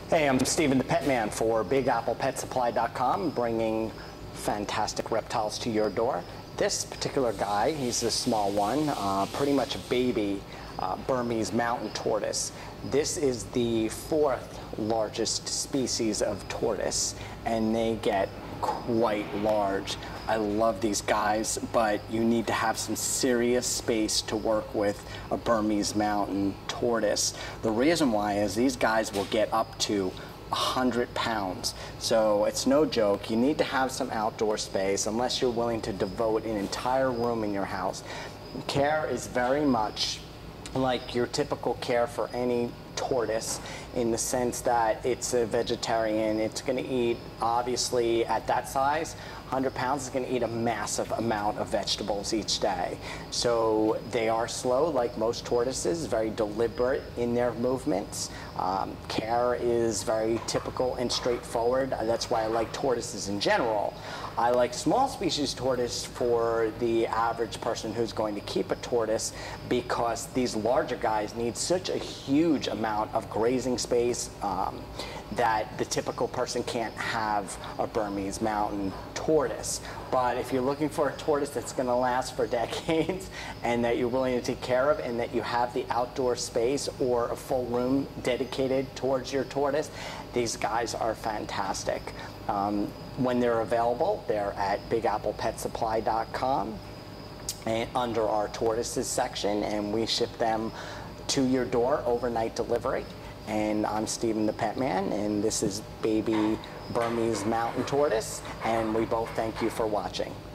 Hey, I'm Steven the PetMan for BigApplePetSupply.com, bringing fantastic reptiles to your door. This particular guy, he's a small one, pretty much a baby Burmese Mountain Tortoise. This is the fourth largest species of tortoise, and they get quite large. I love these guys, but you need to have some serious space to work with a Burmese Mountain Tortoise. The reason why is these guys will get up to 100 pounds. So it's no joke. You need to have some outdoor space unless you're willing to devote an entire room in your house. Care is very much like your typical care for any tortoise, in the sense that it's a vegetarian. It's going to eat, obviously at that size, 100 pounds, is going to eat a massive amount of vegetables each day. So they are slow, like most tortoises, very deliberate in their movements. Care is very typical and straightforward. That's why I like tortoises in general. I like small species tortoise for the average person who's going to keep a tortoise, because these larger guys need such a huge amount of grazing space that the typical person can't have a Burmese Mountain Tortoise. But if you're looking for a tortoise that's going to last for decades and that you're willing to take care of, and that you have the outdoor space or a full room dedicated towards your tortoise, these guys are fantastic. When they're available, they're at BigApplePetSupply.com and under our tortoises section, and we ship them to your door, overnight delivery. And I'm Steven the PetMan, and this is baby Burmese Mountain Tortoise, and we both thank you for watching.